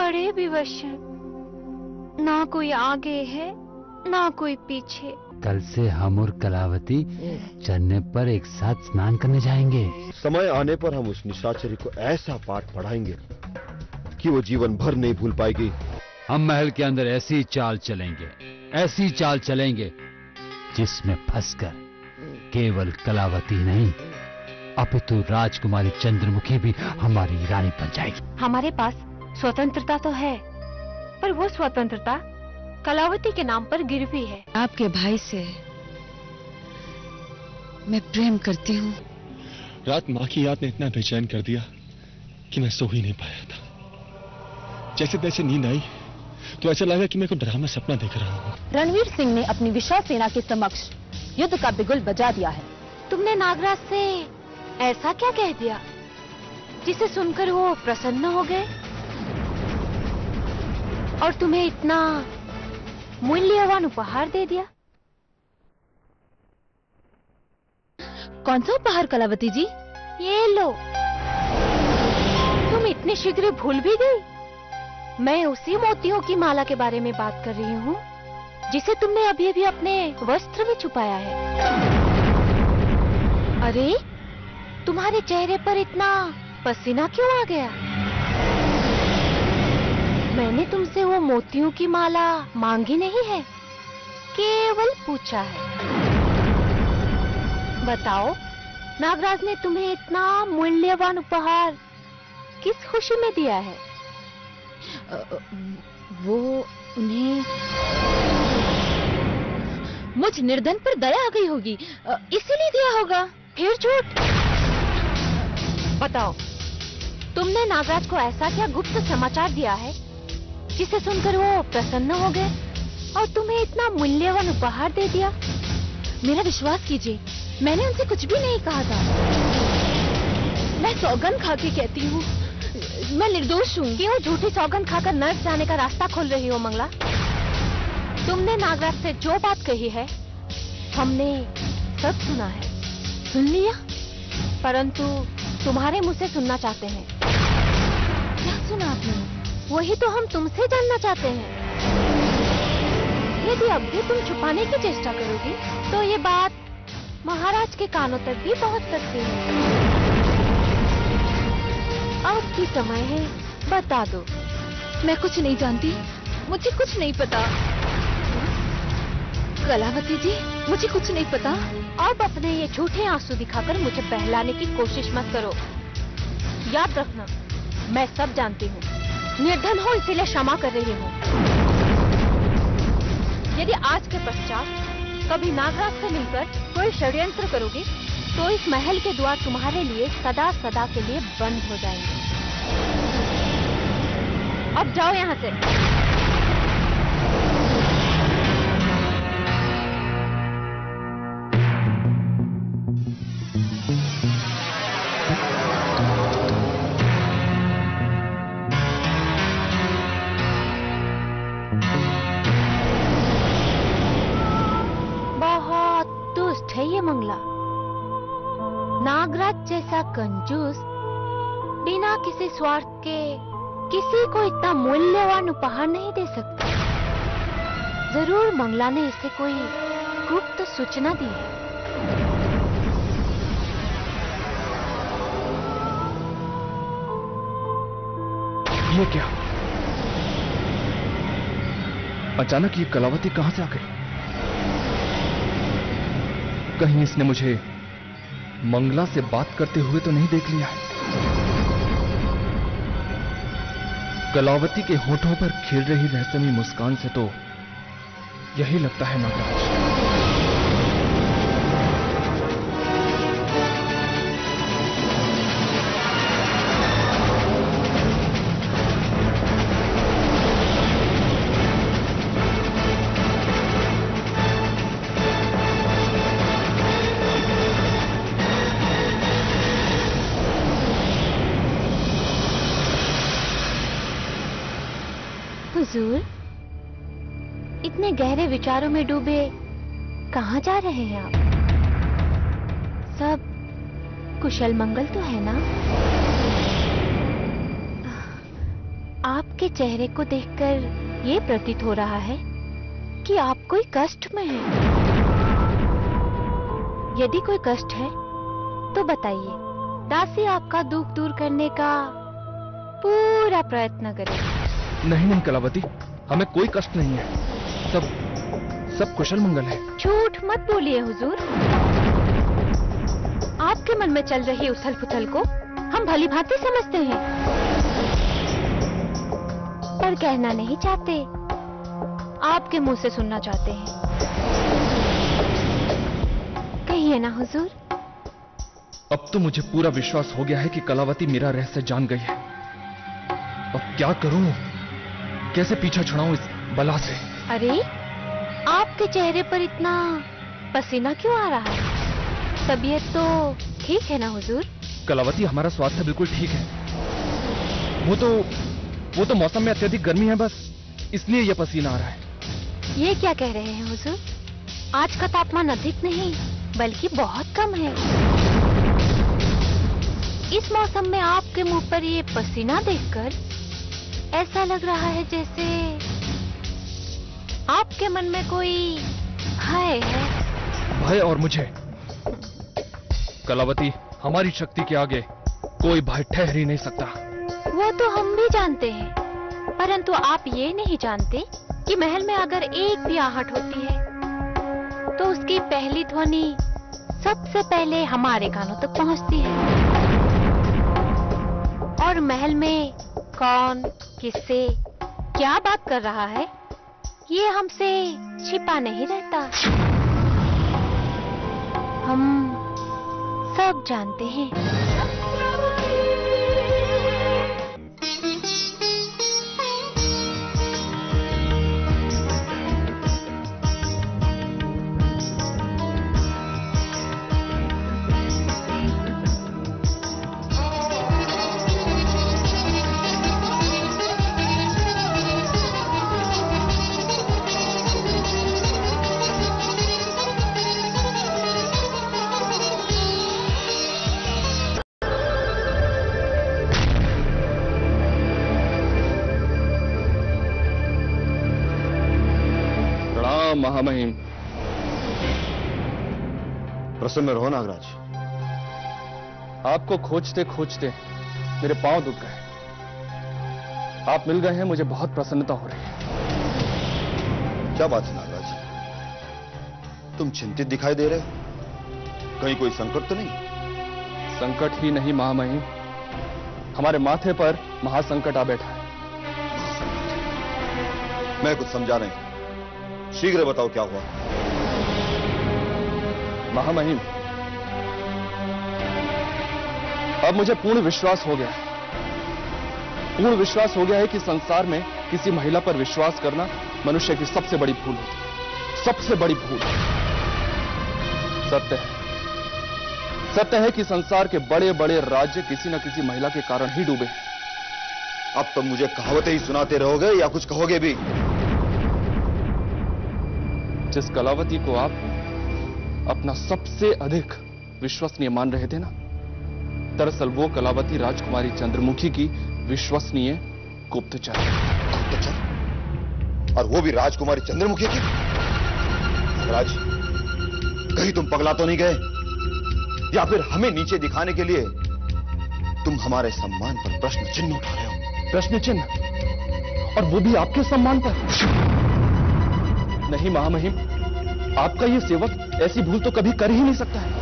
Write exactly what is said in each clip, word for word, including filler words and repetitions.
बड़े विवश हैं। ना कोई आगे है ना कोई पीछे। कल से हम और कलावती चन्ने पर एक साथ स्नान करने जाएंगे। समय आने पर हम उस निशाचरी को ऐसा पाठ पढ़ाएंगे कि वो जीवन भर नहीं भूल पाएगी। हम महल के अंदर ऐसी चाल चलेंगे, ऐसी चाल चलेंगे जिसमें फंसकर केवल कलावती नहीं अपितु राजकुमारी चंद्रमुखी भी हमारी रानी बन जाएगी। हमारे पास स्वतंत्रता तो है, पर वो स्वतंत्रता कलावती के नाम पर गिरवी है। आपके भाई से मैं प्रेम करती हूँ। रात माँ की याद ने इतना बेचैन कर दिया कि मैं सो ही नहीं पाया था। जैसे तैसे नींद आई तो ऐसा लगा कि मैं कोई डरावना सपना देख रहा हूँ। रणवीर सिंह ने अपनी विशाल सेना के समक्ष युद्ध का बिगुल बजा दिया है। तुमने नागराज से ऐसा क्या कह दिया जिसे सुनकर वो प्रसन्न हो गए और तुम्हें इतना मूल्यवान उपहार दे दिया? कौन सा उपहार कलावती जी? ये लो। तुम इतने शीघ्र भूल भी गई? मैं उसी मोतियों की माला के बारे में बात कर रही हूँ जिसे तुमने अभी अभी अपने वस्त्र में छुपाया है। अरे, तुम्हारे चेहरे पर इतना पसीना क्यों आ गया? मैंने तुमसे वो मोतियों की माला मांगी नहीं है, केवल पूछा है। बताओ, नागराज ने तुम्हें इतना मूल्यवान उपहार किस खुशी में दिया है? वो उन्हें मुझ निर्धन पर दया आ गई होगी, इसीलिए दिया होगा। फिर झूठ। बताओ, तुमने नागराज को ऐसा क्या गुप्त समाचार दिया है जिसे सुनकर वो प्रसन्न हो गए और तुम्हें इतना मूल्यवान उपहार दे दिया? मेरा विश्वास कीजिए, मैंने उनसे कुछ भी नहीं कहा था। मैं सौगंध खा के कहती हूँ, मैं निर्दोष हूँ। क्यों झूठी सौगंध खाकर नर्क जाने का रास्ता खोल रही हो मंगला? तुमने नागराज से जो बात कही है हमने सब सुना है। सुन लिया? परंतु तुम्हारे मुंह से सुनना चाहते हैं। क्या सुना आपने? वही तो हम तुमसे जानना चाहते हैं। यदि अब भी तुम छुपाने की चेष्टा करोगी तो ये बात महाराज के कानों तक भी पहुंच सकती है। अब भी समय है, बता दो। मैं कुछ नहीं जानती, मुझे कुछ नहीं पता। कलावती जी, मुझे कुछ नहीं पता। अब अपने ये झूठे आंसू दिखाकर मुझे बहलाने की कोशिश मत करो। याद रखना, मैं सब जानती हूँ। निर्धन हो इसीलिए क्षमा कर रही हूँ। यदि आज के पश्चात कभी नागराज से मिलकर कोई षड्यंत्र करोगी तो इस महल के द्वार तुम्हारे लिए सदा सदा के लिए बंद हो जाएंगे। अब जाओ यहाँ से। बहुत दुष्ट है ये मंगला। नागराज जैसा कंजूस बिना किसी स्वार्थ के किसी को इतना मूल्यवान उपहार नहीं दे सकता। जरूर मंगला ने इसे कोई गुप्त सूचना दी है। ये क्या? अचानक ये कलावती कहां से आ गई? कहीं इसने मुझे मंगला से बात करते हुए तो नहीं देख लिया है? कलावती के होठों पर खिल रही रहस्यमयी मुस्कान से तो यही लगता है नागराज। हुजूर, इतने गहरे विचारों में डूबे कहाँ जा रहे हैं आप? सब कुशल मंगल तो है ना? आपके चेहरे को देखकर ये प्रतीत हो रहा है कि आप कोई कष्ट में हैं। यदि कोई कष्ट है तो बताइए, दासी आपका दुख दूर करने का पूरा प्रयत्न करेगी। नहीं नहीं कलावती, हमें कोई कष्ट नहीं है, सब सब कुशल मंगल है। झूठ मत बोलिए हुजूर। आपके मन में चल रही उथल पुथल को हम भली भांति समझते हैं, पर कहना नहीं चाहते, आपके मुंह से सुनना चाहते हैं। कहिए ना हुजूर। अब तो मुझे पूरा विश्वास हो गया है कि कलावती मेरा रहस्य जान गई है। अब क्या करूं, कैसे पीछा छुड़ाऊं इस बला से? अरे, आपके चेहरे पर इतना पसीना क्यों आ रहा है? तबीयत तो ठीक है ना हुजूर? कलावती, हमारा स्वास्थ्य बिल्कुल ठीक है। वो तो वो तो मौसम में अत्यधिक गर्मी है, बस इसलिए यह पसीना आ रहा है। ये क्या कह रहे हैं हुजूर? आज का तापमान अधिक नहीं बल्कि बहुत कम है। इस मौसम में आपके मुंह पर ये पसीना देखकर ऐसा लग रहा है जैसे आपके मन में कोई भय है। भय? और मुझे? कलावती, हमारी शक्ति के आगे कोई भय ठहर ही नहीं सकता। वो तो हम भी जानते हैं, परंतु आप ये नहीं जानते कि महल में अगर एक भी आहट होती है तो उसकी पहली ध्वनि सबसे पहले हमारे कानों तक पहुंचती है। और महल में कौन किससे क्या बात कर रहा है ये हमसे छिपा नहीं रहता। हम सब जानते हैं। महामहिम। प्रसन्न रहो नागराज। आपको खोजते खोजते मेरे पांव दुख गए। आप मिल गए हैं, मुझे बहुत प्रसन्नता हो रही है। क्या बात है नागराज, तुम चिंतित दिखाई दे रहे हो? कहीं कोई संकट तो नहीं? संकट ही नहीं महामहिम, हमारे माथे पर महासंकट आ बैठा है। मैं कुछ समझा नहीं, शीघ्र बताओ क्या हुआ। महामहिम, अब मुझे पूर्ण विश्वास हो गया है, पूर्ण विश्वास हो गया है कि संसार में किसी महिला पर विश्वास करना मनुष्य की सबसे बड़ी भूल होती है, सबसे बड़ी भूल। सत्य है, सत्य है कि संसार के बड़े बड़े राज्य किसी न किसी महिला के कारण ही डूबे। अब तुम मुझे कहावतें ही सुनाते रहोगे या कुछ कहोगे भी? जिस कलावती को आप अपना सबसे अधिक विश्वसनीय मान रहे थे ना, दरअसल वो कलावती राजकुमारी चंद्रमुखी की विश्वसनीय गुप्तचर। गुप्तचर? और वो भी राजकुमारी चंद्रमुखी की? राज, कहीं तुम पगला तो नहीं गए? या फिर हमें नीचे दिखाने के लिए तुम हमारे सम्मान पर प्रश्न चिन्ह उठा रहे हो? प्रश्न चिन्ह? और वो भी आपके सम्मान पर? नहीं महामहिम, आपका ये सेवक ऐसी भूल तो कभी कर ही नहीं सकता है।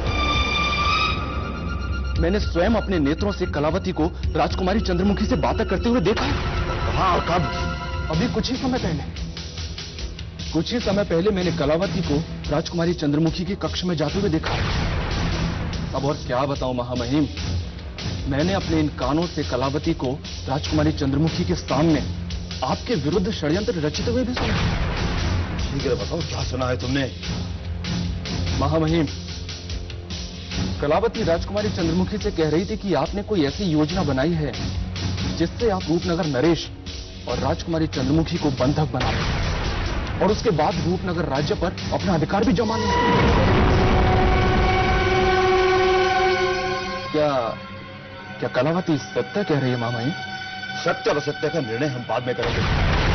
मैंने स्वयं अपने नेत्रों से कलावती को राजकुमारी चंद्रमुखी से बातें करते हुए देखा है। कहां और कब? अभी कुछ ही समय पहले, कुछ ही समय पहले मैंने कलावती को राजकुमारी चंद्रमुखी के कक्ष में जाते हुए देखा है। अब और क्या बताऊं महामहिम, मैंने अपने इन कानों से कलावती को राजकुमारी चंद्रमुखी के सामने आपके विरुद्ध षड्यंत्र रचते हुए भी सुना। शीघ्र बताओ, क्या सुना है तुमने? महामहिम, कलावती राजकुमारी चंद्रमुखी से कह रही थी कि आपने कोई ऐसी योजना बनाई है जिससे आप रूपनगर नरेश और राजकुमारी चंद्रमुखी को बंधक बना लें और उसके बाद रूपनगर राज्य पर अपना अधिकार भी जमा लें। क्या क्या कलावती सत्य कह रही है महामहिम? सत्य और असत्य का निर्णय हम बाद में करेंगे।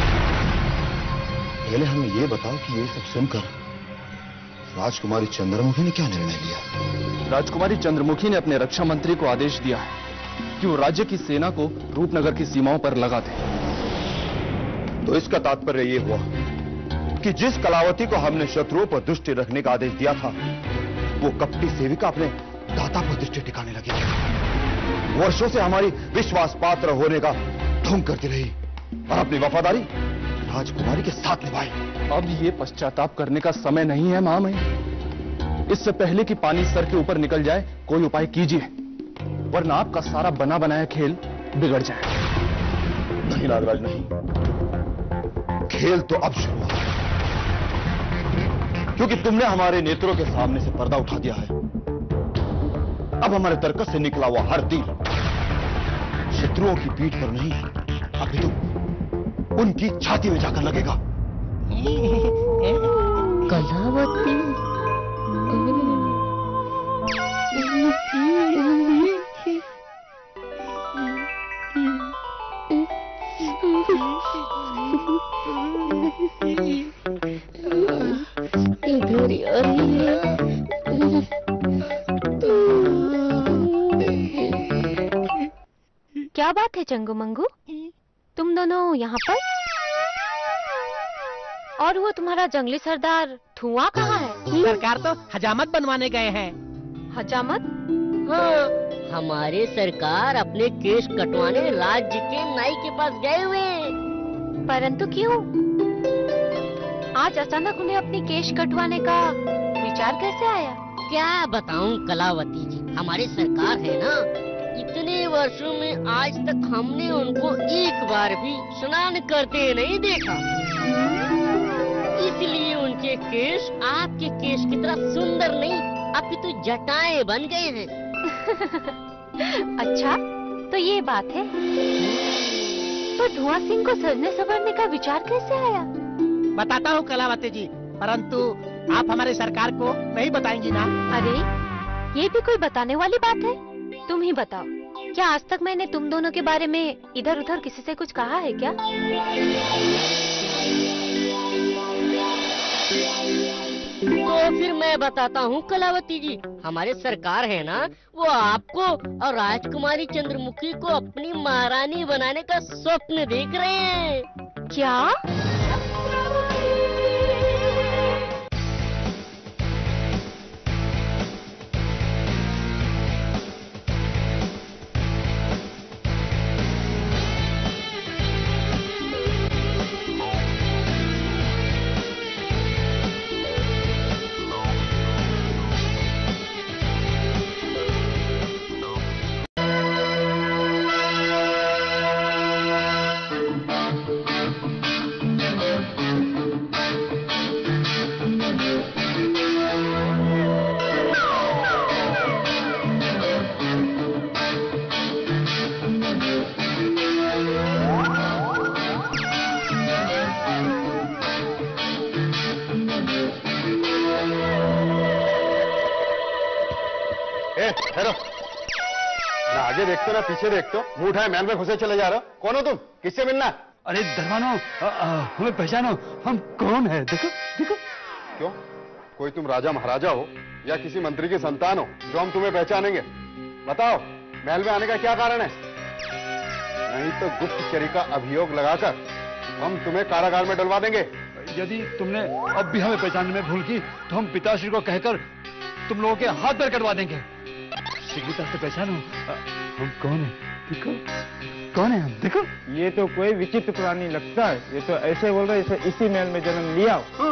पहले हमें यह बताओ कि ये सब सुनकर राजकुमारी चंद्रमुखी ने क्या निर्णय लिया? राजकुमारी चंद्रमुखी ने अपने रक्षा मंत्री को आदेश दिया है कि वो राज्य की सेना को रूपनगर की सीमाओं पर लगा दे। तो इसका तात्पर्य यह हुआ कि जिस कलावती को हमने शत्रुओं पर दृष्टि रखने का आदेश दिया था, वो कपटी सेविका अपने दाता पर दृष्टि टिकाने लगी। वर्षों से हमारी विश्वास पात्र होने का ढोंग करती रही और अपनी वफादारी राजकुमारी के साथ निभाई। अब ये पश्चाताप करने का समय नहीं है महामहिम। इससे पहले कि पानी सर के ऊपर निकल जाए, कोई उपाय कीजिए, वरना आपका सारा बना बनाया खेल बिगड़ जाए। नहीं नागराज, नहीं। खेल तो अब शुरू हुआ, क्योंकि तुमने हमारे नेत्रों के सामने से पर्दा उठा दिया है। अब हमारे तर्कस से निकला हुआ हर तीर शत्रुओं की पीठ पर नहीं, अभी तो उनकी छाती में जाकर लगेगा। कलावती, इधर क्या बात है चंगू मंगू, तुम दोनों यहाँ पर? और वो तुम्हारा जंगली सरदार धुआं कहाँ है? सरकार तो हजामत बनवाने गए हैं। हजामत? हाँ, हमारे सरकार अपने केश कटवाने राज्य के नाई के पास गए हुए। परंतु क्यों? आज अचानक उन्हें अपनी केश कटवाने का विचार कैसे आया? क्या बताऊं कलावती जी, हमारी सरकार है ना, इतने वर्षों में आज तक हमने उनको एक बार भी स्नान करते नहीं देखा, इसलिए उनके केश आपके केश की तरह सुंदर नहीं, अपितु तो जटाएं बन गए हैं। अच्छा, तो ये बात है। तो धुआं सिंह को सजने संवरने का विचार कैसे आया? बताता हूँ कलावती जी, परंतु आप हमारी सरकार को नहीं बताएंगी ना? अरे, ये भी कोई बताने वाली बात है? तुम ही बताओ, क्या आज तक मैंने तुम दोनों के बारे में इधर उधर किसी से कुछ कहा है क्या? तो फिर मैं बताता हूँ कलावती जी, हमारे सरकार है ना, वो आपको और राजकुमारी चंद्रमुखी को अपनी महारानी बनाने का स्वप्न देख रहे हैं। क्या? ठहरो, ना आगे देखते ना पीछे देखते हो, मुंह उठाए महल में घुसे चले जा रहे हो। कौन हो तुम? किससे मिलना? अरे दरबानो, हमें पहचानो, हम कौन है? देखो देखो। क्यों, कोई तुम राजा महाराजा हो या किसी मंत्री की संतान हो जो हम तुम्हें पहचानेंगे? बताओ, महल में आने का क्या कारण है? नहीं तो गुप्तचरी का अभियोग लगाकर हम तुम्हें कारागार में डलवा देंगे। यदि तुमने अब भी हमें पहचानने में भूल की तो हम पिताश्री को कहकर तुम लोगों के हाथ पैर कटवा देंगे। शीघ्रता से पहचानो, हम कौन है? देखो, कौन है हम? देखो। ये तो कोई विचित्र प्राणी लगता है, ये तो ऐसे बोल रहे जैसे इसी महल में जन्म लिया हो।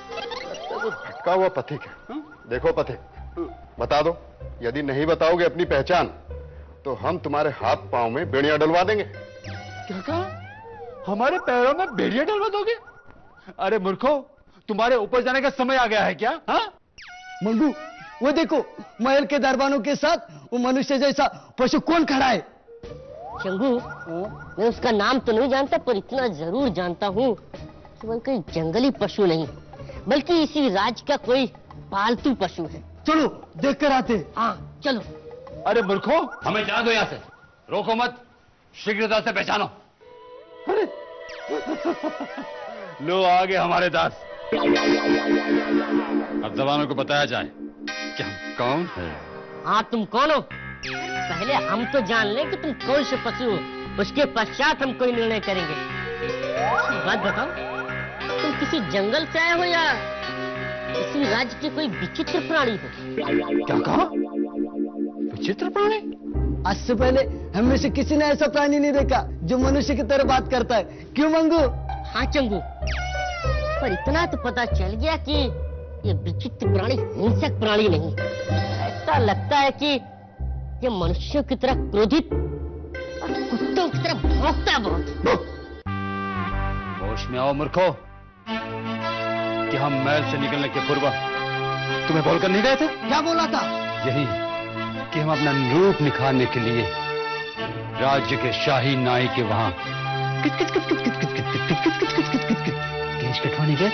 भटका हुआ पथिक है। देखो पथिक, बता दो, यदि नहीं बताओगे अपनी पहचान तो हम तुम्हारे हाथ पांव में बेड़ियां डलवा देंगे। क्या कहा? हमारे पैरों में बेड़ियां डलवा दोगे? अरे मूर्खो, तुम्हारे ऊपर जाने का समय आ गया है क्या? हाँ मंगू, वो देखो, महल के दरबानों के साथ वो मनुष्य जैसा पशु कौन खड़ा है? शंभू, मैं उसका नाम तो नहीं जानता, पर इतना जरूर जानता हूँ कि वो कोई जंगली पशु नहीं, बल्कि इसी राज्य का कोई पालतू पशु है। चलो देख कर आते। हाँ चलो। अरे मूर्खो, हमें जाने दो यहाँ से, रोको मत। शीघ्रता से पहचानो। लो आ गए हमारे दास। अब जवानों को बताया जाए कि हम कौन है। हाँ, तुम कौन हो? पहले हम तो जान लें कि तुम कौन से पशु हो, उसके पश्चात हम कोई निर्णय करेंगे। बात बताओ, तुम किसी जंगल से आए हो या इसी राज्य के कोई विचित्र प्राणी हो? क्या कहा? विचित्र प्राणी? आज से पहले हम में से किसी ने ऐसा प्राणी नहीं देखा जो मनुष्य की तरह बात करता है। क्यों मंगू? हाँ चंगू, पर इतना तो पता चल गया कि ये विचित्र प्राणी हिंसक प्राणी नहीं। ऐसा लगता है कि ये मनुष्यों की तरह क्रोधित और कुत्तों की तरह भौंकता बहुत। होश में आओ मूर्खो, कि हम महल से निकलने के पूर्व तुम्हें बोलकर नहीं गए थे? क्या बोला था? यही कि हम अपना रूप निखारने के लिए राज्य के शाही नाई के वहां केश कटवाने गए।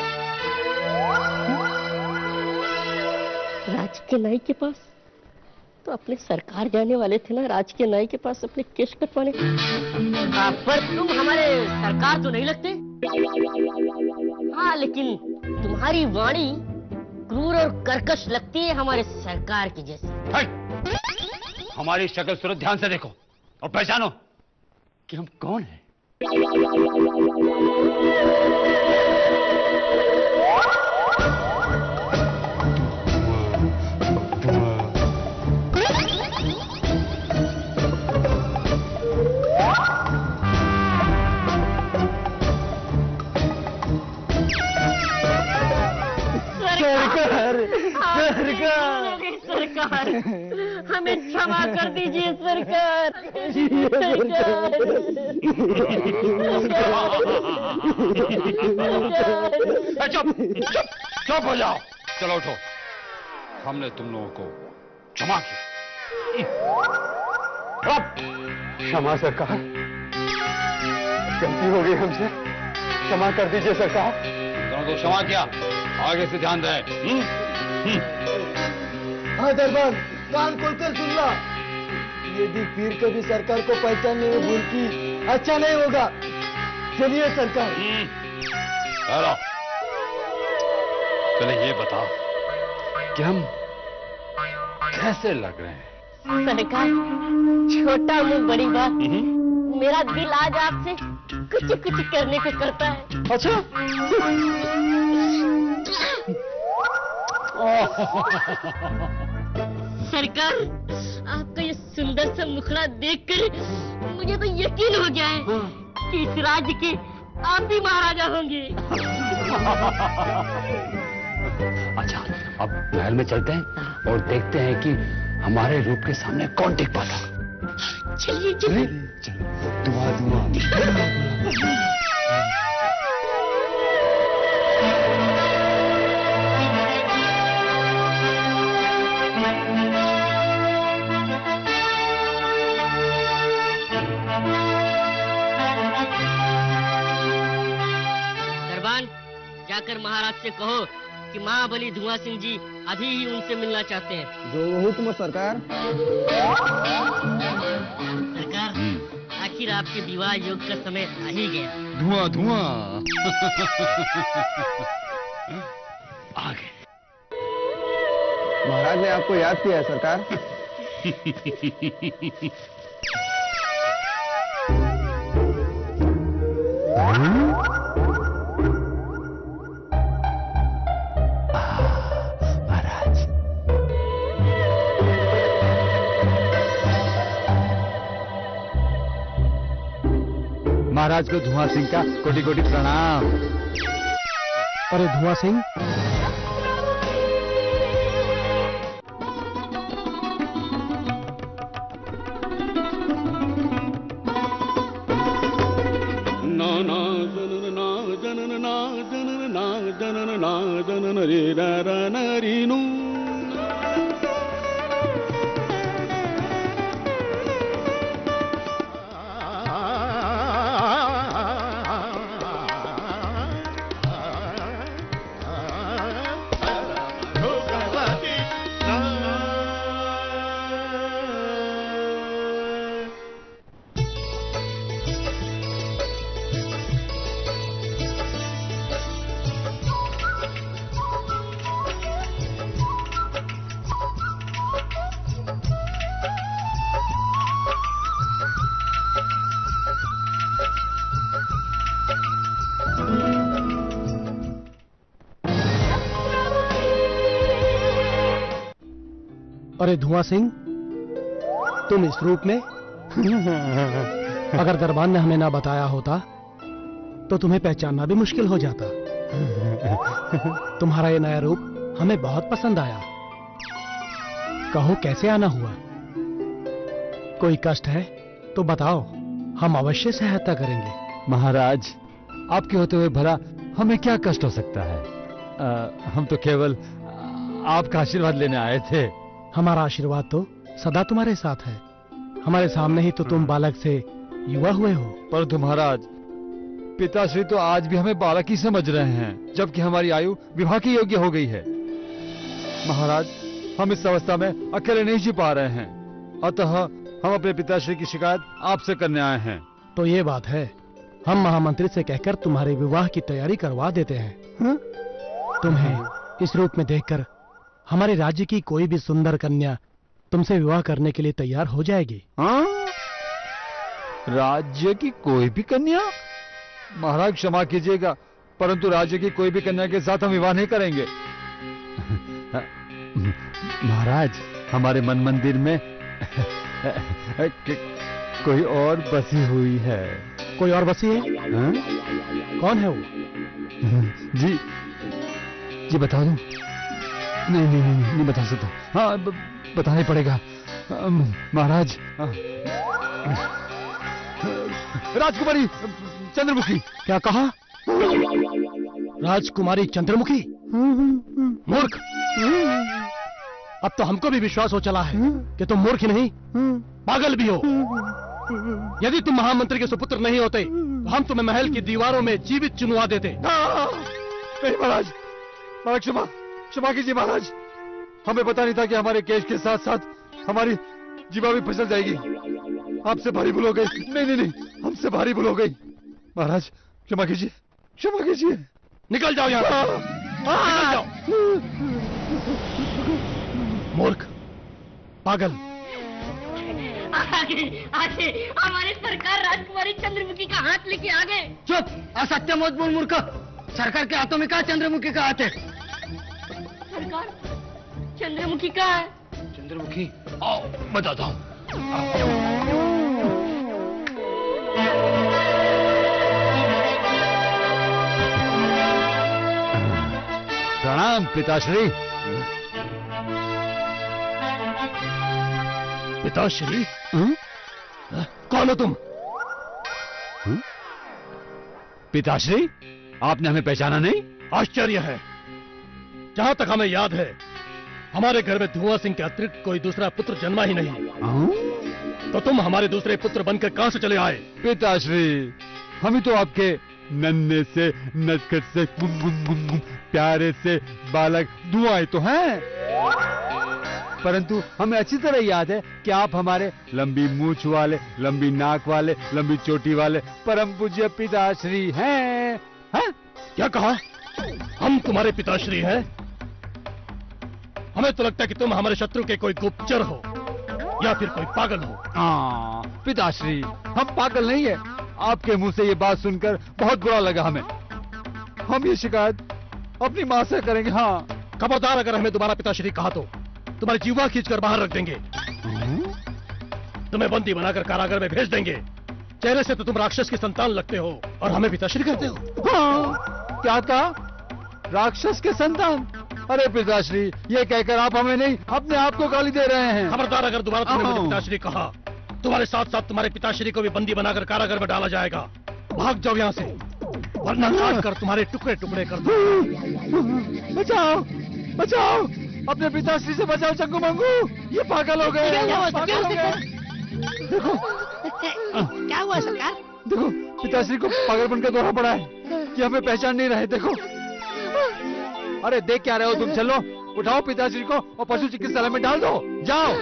राज के नाई के पास? तो अपने सरकार जाने वाले थे ना राज के नाई के पास अपने केश कटवाने। पर तुम हमारे सरकार तो नहीं लगते। हाँ, लेकिन तुम्हारी वाणी क्रूर और कर्कश लगती है हमारे सरकार की जैसी। हमारी शक्ल सूरत ध्यान से देखो और पहचानो कि हम कौन हैं। सरकार, सरकार, सरकार, हमें क्षमा कर दीजिए सरकार। चुप चुप चुप हो जाओ। चलो उठो, हमने तुम लोगों को क्षमा किया। क्षमा सरकार, गलती हो गई हमसे, क्षमा कर दीजिए सरकार। दोनों को क्षमा किया, आगे से ध्यान रहे। हाँ दरबार, कान खोलकर सुन लो। यदि फिर कभी सरकार को पहचानने में भूल की अच्छा नहीं होगा। चलिए सरकार। चलो, चले ये बताओ कि हम कैसे लग रहे हैं? सरकार, छोटा मुंह बड़ी बात। मेरा दिल आज आपसे कुछ कुछ करने को करता है। अच्छा? सरकार, आपका ये सुंदर सा मुखड़ा देखकर मुझे तो यकीन हो गया है कि इस राज्य के आप ही महाराजा होंगे। अच्छा, अब महल में चलते हैं और देखते हैं कि हमारे रूप के सामने कौन टिक पाता। चलिए चलिए चलो, दुआ दुआ। जाकर महाराज से कहो कि महाबली धुआं सिंह जी अभी ही उनसे मिलना चाहते हैं। जो हुक्म सरकार। सरकार, आखिर आपके विवाह योग का समय आ ही गया। धुआं धुआं आ गए। महाराज ने आपको याद किया है सरकार। महाराज को धुआं सिंह का कोटि कोटि प्रणाम। अरे धुआं सिंह, अरे धुआं सिंह, तुम इस रूप में? अगर दरबान ने हमें ना बताया होता तो तुम्हें पहचानना भी मुश्किल हो जाता। तुम्हारा ये नया रूप हमें बहुत पसंद आया। कहो कैसे आना हुआ? कोई कष्ट है तो बताओ, हम अवश्य सहायता करेंगे। महाराज, आपके होते हुए भला हमें क्या कष्ट हो सकता है? आ, हम तो केवल आपका आशीर्वाद लेने आए थे। हमारा आशीर्वाद तो सदा तुम्हारे साथ है। हमारे सामने ही तो तुम बालक से युवा हुए हो। परंतु महाराज, पिताश्री तो आज भी हमें बालक ही समझ रहे हैं, जबकि हमारी आयु विवाह की योग्य हो गई है। महाराज, हम इस अवस्था में अकेले नहीं जी पा रहे हैं, अतः हम अपने पिताश्री की शिकायत आपसे करने आए हैं। तो ये बात है, हम महामंत्री से कहकर तुम्हारे विवाह की तैयारी करवा देते हैं। हा? तुम्हें इस रूप में देखकर हमारे राज्य की कोई भी सुंदर कन्या तुमसे विवाह करने के लिए तैयार हो जाएगी। हाँ? राज्य की कोई भी कन्या? महाराज क्षमा कीजिएगा, परंतु राज्य की कोई भी कन्या के साथ हम विवाह नहीं करेंगे। महाराज, हमारे मन मंदिर में कोई और बसी हुई है। कोई और बसी है? हा? कौन है वो? जी जी बता दूं? नहीं नहीं नहीं, नहीं बता सकता। हाँ, ब, बताना ही पड़ेगा महाराज। राजकुमारी चंद्रमुखी। क्या कहा? राजकुमारी चंद्रमुखी? मूर्ख! अब तो हमको भी विश्वास हो चला है कि तुम मूर्ख नहीं, पागल भी हो। यदि तुम महामंत्री के सुपुत्र नहीं होते तो हम तुम्हें महल की दीवारों में जीवित चुनवा देते। नहीं महाराज, महाराज क्षमा क्षमा कीजिए महाराज। हमें पता नहीं था कि हमारे केश के साथ साथ हमारी जीवा भी फिसल जाएगी। आपसे भारी भूल हो गई। नहीं नहीं नहीं, हमसे भारी भूल हो गई। महाराज क्षमा कीजिए, क्षमा कीजिए। निकल जाओ यहाँ से। निकल जाओ। मूर्ख, पागल। आगे आगे हमारी सरकार राजकुमारी चंद्रमुखी का हाथ लेके आ गए। चुप, असत्य मत बोल मूर्ख। सरकार के हाथों में कहा चंद्रमुखी का हाथ है? सरकार चंद्रमुखी का है। चंद्रमुखी? आओ बताता हूँ। प्रणाम पिताश्री। पिताश्री? कौन हो तुम? हुँ? पिताश्री, आपने हमें पहचाना नहीं? आश्चर्य है। जहां तक हमें याद है, हमारे घर में धुआं सिंह के अतिरिक्त कोई दूसरा पुत्र जन्मा ही नहीं। तो तुम हमारे दूसरे पुत्र बनकर कहां से चले आए? पिताश्री, हम ही तो आपके नन्हे से नटखट से गुम गुम गुम गुम प्यारे से बालक धुआं तो हैं। परंतु हमें अच्छी तरह याद है कि आप हमारे लंबी मूंछ वाले, लंबी नाक वाले, लंबी चोटी वाले परम पूज्य पिताश्री हैं। हैं? क्या कहा? हम तुम्हारे पिताश्री हैं? हमें तो लगता है कि तुम हमारे शत्रु के कोई गुप्तचर हो या फिर कोई पागल हो। हाँ पिताश्री, हम पागल नहीं है। आपके मुंह से ये बात सुनकर बहुत बुरा लगा हमें। हम ये शिकायत अपनी माँ से करेंगे। हाँ, खबरदार, अगर हमें दोबारा पिताश्री कहा तो तुम्हारी जीवा खींचकर बाहर रख देंगे। तुम्हें बंदी बनाकर कारागार में भेज देंगे। चेहरे से तो तुम राक्षस की संतान लगते हो और हमें पिताश्री कहते हो। हाँ, क्या कहा? राक्षस के संतान? अरे पिताश्री, ये कहकर आप हमें नहीं अपने आप को गाली दे रहे हैं। खबरदार, अगर दोबारा तुमने मुझे पिताश्री कहा, तुम्हारे साथ साथ तुम्हारे पिताश्री को भी बंदी बनाकर कारागार में डाला जाएगा। भाग जाओ यहाँ से, वरना काट कर तुम्हारे टुकड़े टुकड़े कर दूंगा। बचाओ, बचाओ, अपने पिताश्री से बचाओ चंगू मंगू, ये पागल हो गए। पागल हो गए। देखो क्या हुआ सरकार? देखो, पिताश्री को पागलपन का दौरा पड़ा है कि हमें पहचान नहीं रहे। देखो, अरे देख क्या रहे हो तुम? चलो उठाओ पिताश्री को और पशु चिकित्सालय में डाल दो। जाओ।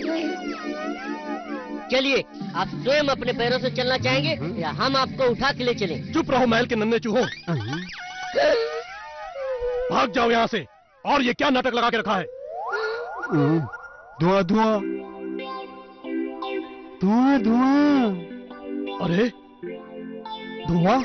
चलिए, आप स्वयं अपने पैरों से चलना चाहेंगे या हम आपको उठा के ले चलें? चुप रहो महल के नन्हे चूहों। भाग जाओ यहाँ से। और ये क्या नाटक लगा के रखा है? धुआं धुआं धुआं धुआं। अरे धुआं?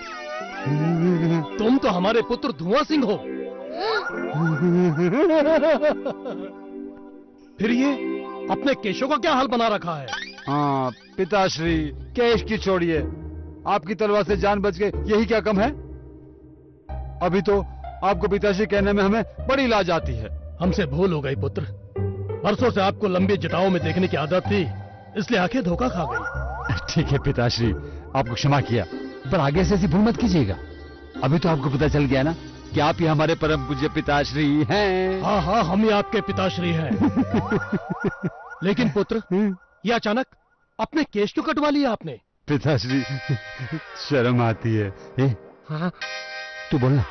तुम तो हमारे पुत्र धुआं सिंह हो। फिर ये अपने केशों का क्या हाल बना रखा है? हाँ पिताश्री, केश की छोड़िए, आपकी तलवार से जान बच गई, यही क्या कम है? अभी तो आपको पिताश्री कहने में हमें बड़ी लाज आती है। हमसे भूल हो गई पुत्र, बरसों से आपको लंबी जटाओं में देखने की आदत थी, इसलिए आंखें धोखा खा गई। ठीक है पिताश्री, आपको क्षमा किया, पर आगे से ऐसी भूल मत कीजिएगा। अभी तो आपको पता चल गया ना कि आप ही हमारे परम पूज्य पिताश्री हैं। हाँ हाँ, हम ही आपके पिताश्री हैं। लेकिन पुत्र, ये अचानक अपने केश क्यों कटवा लिया आपने? पिताश्री, शर्म आती है। ए, हाँ तू बोलना।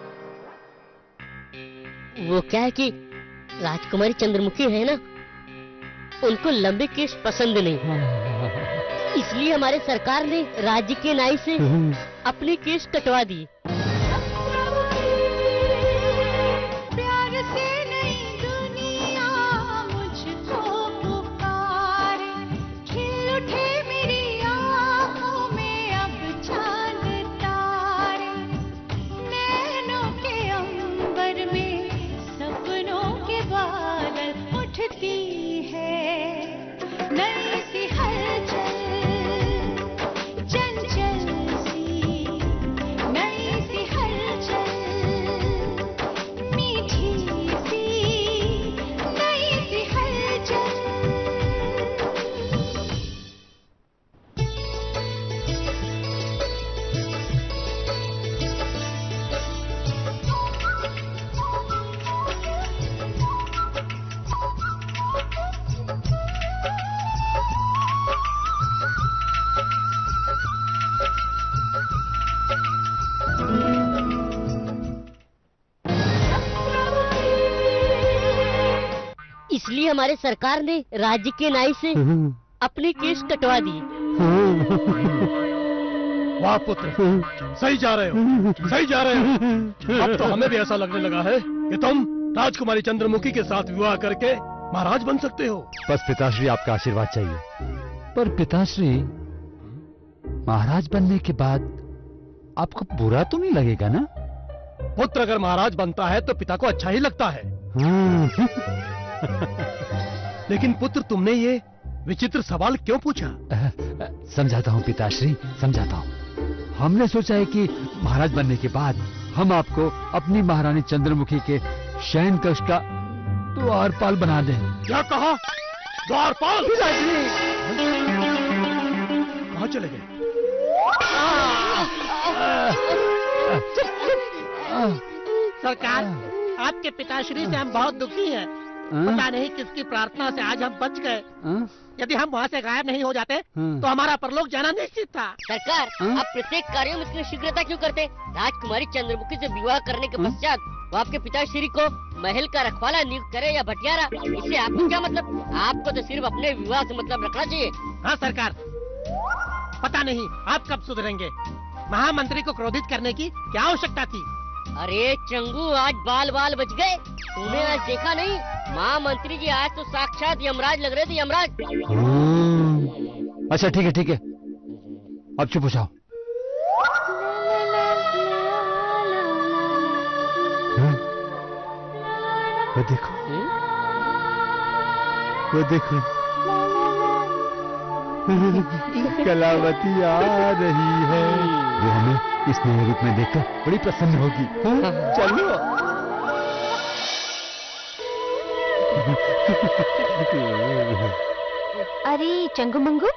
वो क्या है कि राजकुमारी चंद्रमुखी है ना, उनको लंबे केश पसंद नहीं, इसलिए हमारे सरकार ने राज्य के नाई से अपने केश कटवा दिए। इसलिए हमारे सरकार ने राज्य के नाई से अपने केश कटवा दिए। वाह पुत्र, सही जा रहे हो, सही जा रहे हो। अब तो हमें भी ऐसा लगने लगा है कि तुम राजकुमारी चंद्रमुखी के साथ विवाह करके महाराज बन सकते हो। बस पिताश्री, आपका आशीर्वाद चाहिए। पर पिताश्री, महाराज बनने के बाद आपको बुरा तो नहीं लगेगा ना? पुत्र अगर महाराज बनता है तो पिता को अच्छा ही लगता है। लेकिन पुत्र, तुमने ये विचित्र सवाल क्यों पूछा? समझाता हूँ पिताश्री, समझाता हूँ। हमने सोचा है कि महाराज बनने के बाद हम आपको अपनी महारानी चंद्रमुखी के शयन कक्ष का द्वारपाल बना दें। क्या कहा? द्वारपाल? पिताश्री कहाँ चले गए? सरकार, आपके पिताश्री से हम बहुत दुखी हैं। पता नहीं किसकी प्रार्थना से आज हम बच गए। यदि हम वहाँ से गायब नहीं हो जाते तो हमारा परलोक जाना निश्चित था। सरकार, आप प्रत्येक कार्यों में इतनी शीघ्रता क्यों करते? राजकुमारी चंद्रमुखी से विवाह करने के पश्चात वो आपके पिताश्री को महल का रखवाला नियुक्त करे या भटियारा, इससे आपको क्या मतलब? आपको तो सिर्फ अपने विवाह से मतलब रखना चाहिए। हाँ सरकार, पता नहीं आप कब सुधरेंगे। महामंत्री को क्रोधित करने की क्या आवश्यकता थी? अरे चंगू, आज बाल बाल बच गए। तूने आज देखा नहीं, महामंत्री जी आज तो साक्षात यमराज लग रहे थे, यमराज। अच्छा ठीक है ठीक है, अब चुप हो जाओ। वो देखो, वो देखो, कलावती आ रही है। वो हमें इस नए रूप में देखकर बड़ी प्रसन्न होगी। चलो। अरे चंगू मंगू,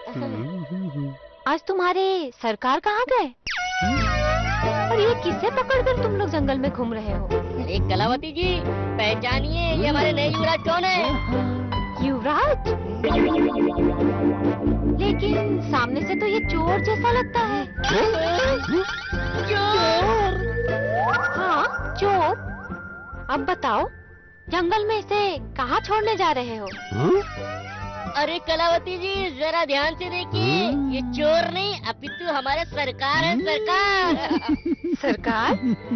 आज तुम्हारे सरकार कहाँ गए? और ये किसे पकड़कर तुम लोग जंगल में घूम रहे हो? अरे कलावती जी, पहचानिए, ये हमारे नए युवराज कौन है? युवराज? लेकिन सामने से तो ये चोर जैसा लगता है। चोर? हाँ चोर। अब बताओ, जंगल में इसे कहाँ छोड़ने जा रहे हो? अरे कलावती जी, जरा ध्यान से देखिए, ये चोर नहीं अपितु हमारे सरकार है, सरकार। सरकार?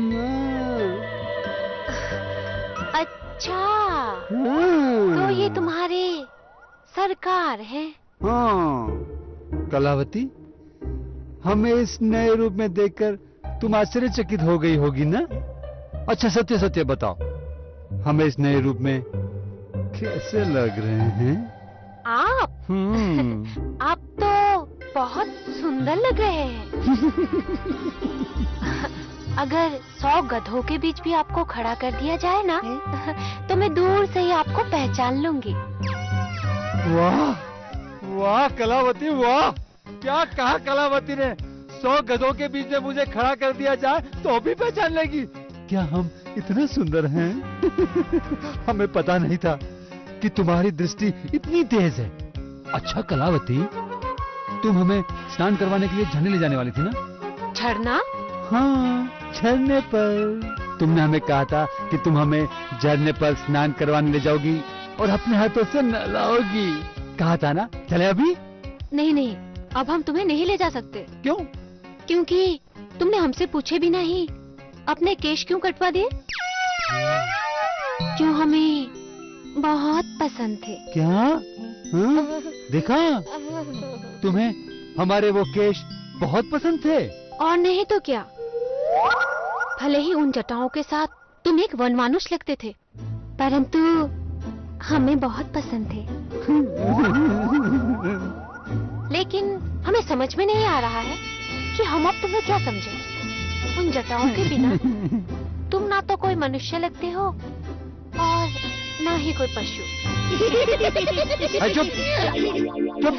अच्छा, तो ये तुम्हारे सरकार है? हाँ कलावती, हमें इस नए रूप में देखकर तुम आश्चर्यचकित हो गई होगी ना? अच्छा सत्य सत्य बताओ, हमें इस नए रूप में कैसे लग रहे हैं? आप हम्म। आप तो बहुत सुंदर लग रहे हैं। अगर सौ गधों के बीच भी आपको खड़ा कर दिया जाए ना, तो मैं दूर से ही आपको पहचान लूंगी। वाह वाह कलावती, वाह! क्या कहा कलावती ने? सौ गधों के बीच में मुझे खड़ा कर दिया जाए तो भी पहचान लेगी? क्या हम इतने सुंदर हैं? हमें पता नहीं था कि तुम्हारी दृष्टि इतनी तेज है। अच्छा कलावती, तुम हमें स्नान करवाने के लिए झरने ले जाने वाली थी ना? झरना? हाँ, झरने पर। तुमने हमें कहा था कि तुम हमें झरने पर स्नान करवाने ले जाओगी और अपने हाथों से नहलाओगी। कहा था ना? चले अभी? नहीं नहीं, अब हम तुम्हें नहीं ले जा सकते। क्यों? क्योंकि तुमने हमसे पूछे भी नहीं अपने केश क्यों कटवा दिए, जो हमें बहुत पसंद थे। क्या? हाँ? देखा? तुम्हें हमारे वो केश बहुत पसंद थे। और नहीं तो क्या, भले ही उन जटाओं के साथ तुम एक वनमानुष लगते थे, परंतु हमें बहुत पसंद थे। लेकिन हमें समझ में नहीं आ रहा है कि हम अब तुम्हें क्या समझे। उन जटाओं के बिना तुम ना तो कोई मनुष्य लगते हो और ना ही कोई पशु। चुप चुप,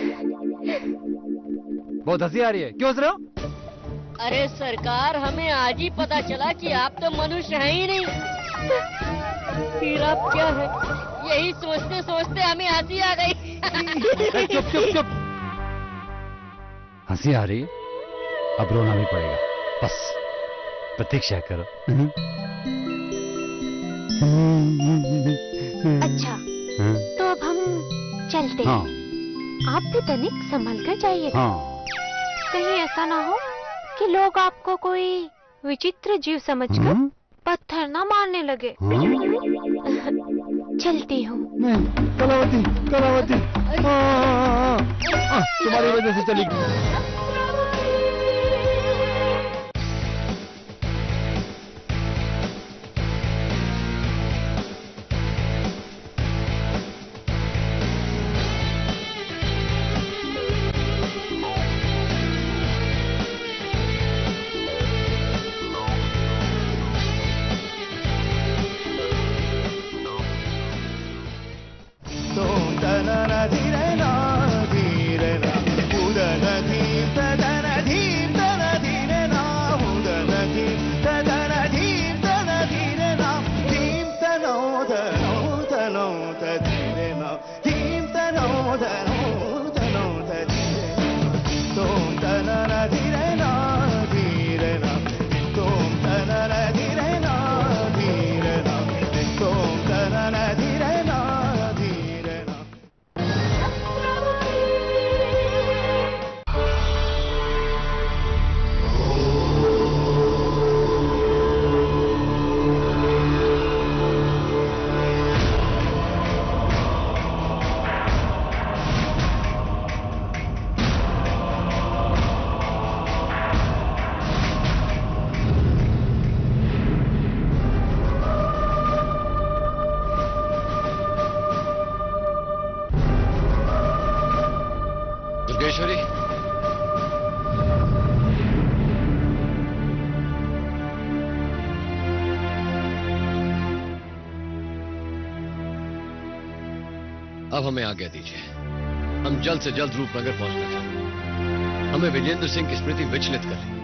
बहुत हंसी आ रही है, क्यों हंस रहे हो? अरे सरकार, हमें आज ही पता चला कि आप तो मनुष्य हैं ही नहीं, फिर आप क्या है? यही सोचते सोचते हमें हंसी आ गई। चुप चुप चुप। हंसी आ रही है? अब रोना भी पड़ेगा, बस प्रतीक्षा करो। अच्छा, तो अब हम चलते हैं। हाँ। आप भी तनिक संभल कर जाइए। हाँ। कहीं ऐसा ना हो कि लोग आपको कोई विचित्र जीव समझकर हाँ? पत्थर ना मारने लगे। हाँ? चलती हूँ। कलावती, कलावती, तुम्हारी वजह से चली गई। अब हमें आज्ञा दीजिए, हम जल्द से जल्द रूपनगर पहुंचना चाहते हैं। हमें विजेंद्र सिंह की स्मृति विचलित कर रही।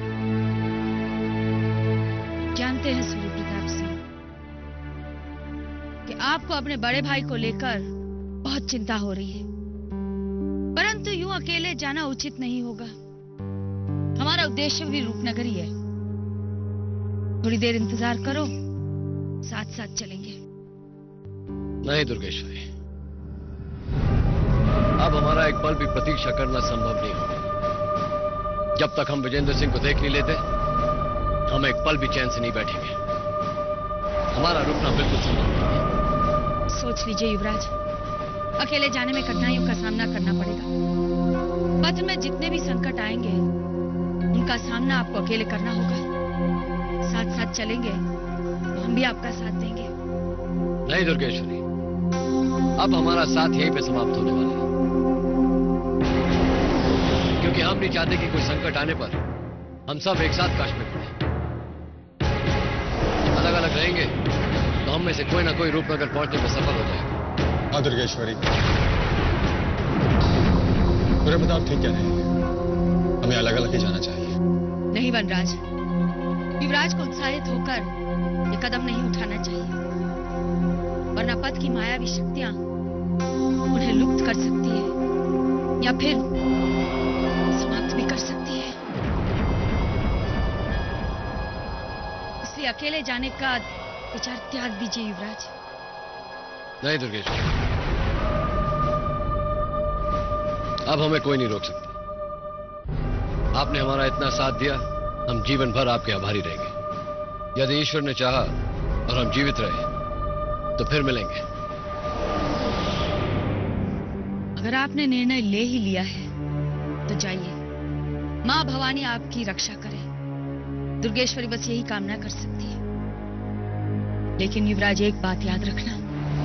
जानते हैं सूर्य प्रताप सिंह कि आपको अपने बड़े भाई को लेकर बहुत चिंता हो रही है, परंतु यूं अकेले जाना उचित नहीं होगा। हमारा उद्देश्य भी रूपनगर ही है। थोड़ी देर इंतजार करो, साथ साथ चलेंगे। नहीं दुर्गेश्वरी, अब हमारा एक पल भी प्रतीक्षा करना संभव नहीं होगा। जब तक हम विजेंद्र सिंह को देख नहीं लेते, हम एक पल भी चैन से नहीं बैठेंगे। हमारा रुकना बिल्कुल संभव नहीं है। सोच लीजिए युवराज, अकेले जाने में कठिनाइयों का सामना करना पड़ेगा। पथ में जितने भी संकट आएंगे, उनका सामना आपको अकेले करना होगा। साथ साथ चलेंगे तो हम भी आपका साथ देंगे। नहीं दुर्गेश्वरी, अब हमारा साथ यहीं पे समाप्त होने वाला है, क्योंकि हम नहीं चाहते कि कोई संकट आने पर हम सब एक साथ काश में पड़े। अलग अलग रहेंगे तो हम में से कोई ना कोई रूपनगर पहुंचने में सफल हो जाएगा। हाँ दुर्गेश्वरी, पूरे बताओ ठीक कह रहे हैं, हमें अलग अलग ही जाना चाहिए। नहीं वनराज, युवराज को उत्साहित होकर ये कदम नहीं उठाना चाहिए, वरना पद की मायावी शक्तियां उन्हें लुप्त कर सकती है या फिर समाप्त भी कर सकती है। इसलिए अकेले जाने का विचार त्याग दीजिए युवराज। नहीं दुर्गेश, अब हमें कोई नहीं रोक सकता। आपने हमारा इतना साथ दिया, हम जीवन भर आपके आभारी रहेंगे। यदि ईश्वर ने चाहा और हम जीवित रहे तो फिर मिलेंगे। अगर आपने निर्णय ले ही लिया है तो जाइए, मां भवानी आपकी रक्षा करे। दुर्गेश्वरी बस यही कामना कर सकती है। लेकिन युवराज, एक बात याद रखना,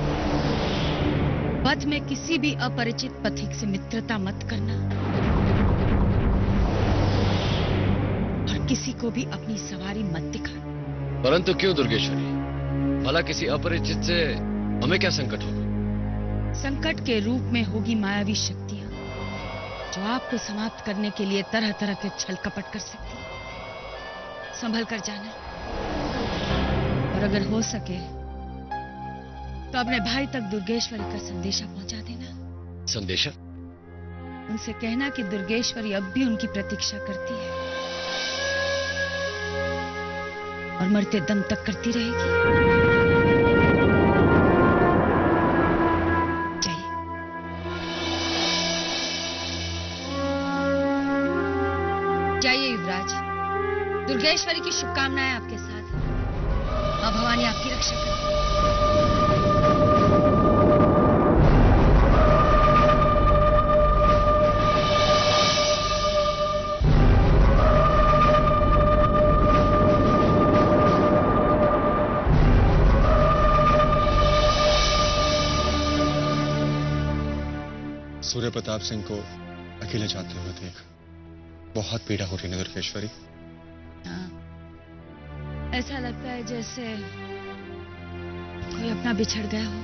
पथ में किसी भी अपरिचित पथिक से मित्रता मत करना और किसी को भी अपनी सवारी मत दिखाना। परंतु क्यों दुर्गेश्वरी? भला किसी अपरिचित से हमें क्या संकट होगा? संकट के रूप में होगी मायावी शक्तियां जो आपको समाप्त करने के लिए तरह तरह के छल कपट कर सकती है। संभल कर जाना, और अगर हो सके तो अपने भाई तक दुर्गेश्वरी का संदेशा पहुंचा देना। संदेशा? उनसे कहना कि दुर्गेश्वरी अब भी उनकी प्रतीक्षा करती है और मरते दम तक करती रहेगी। जाइए युवराज, दुर्गेश्वरी की शुभकामनाएं आपके साथ। मां भवानी आपकी रक्षा करें। सूर्य प्रताप सिंह को अकेले जाते हुए देख बहुत पीड़ा हो रही है दुर्गेश्वरी। हाँ, ऐसा लगता है जैसे कोई अपना बिछड़ गया हो।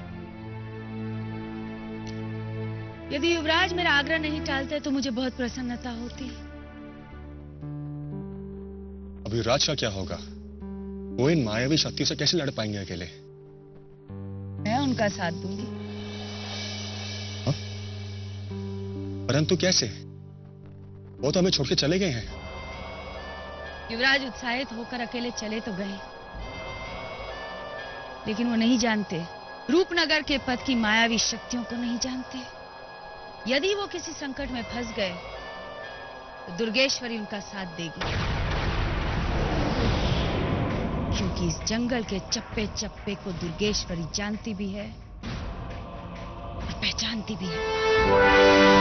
यदि युवराज मेरा आग्रह नहीं टालते तो मुझे बहुत प्रसन्नता होती। अब युवराज का क्या होगा? वो इन मायावी शक्तियों से कैसे लड़ पाएंगे अकेले? मैं उनका साथ दूंगी। हाँ? परंतु कैसे? वो तो हमें छोड़ के चले गए हैं। युवराज उत्साहित होकर अकेले चले तो गए, लेकिन वो नहीं जानते, रूपनगर के पद की मायावी शक्तियों को नहीं जानते। यदि वो किसी संकट में फंस गए तो दुर्गेश्वरी उनका साथ देगी, क्योंकि इस जंगल के चप्पे चप्पे को दुर्गेश्वरी जानती भी है और पहचानती भी है।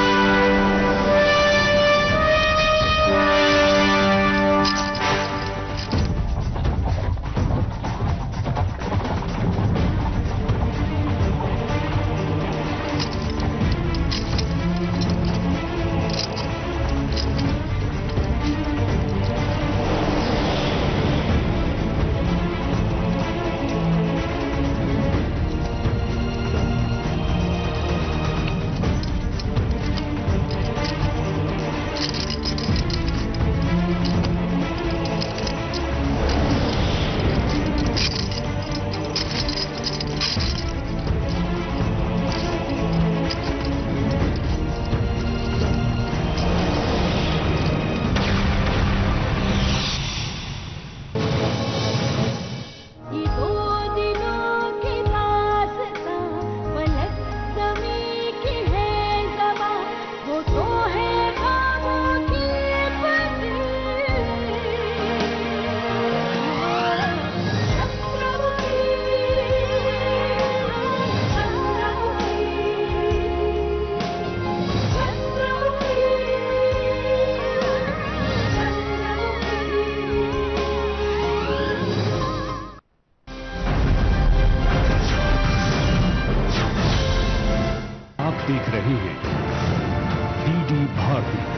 रहे हैं डीडी भारती।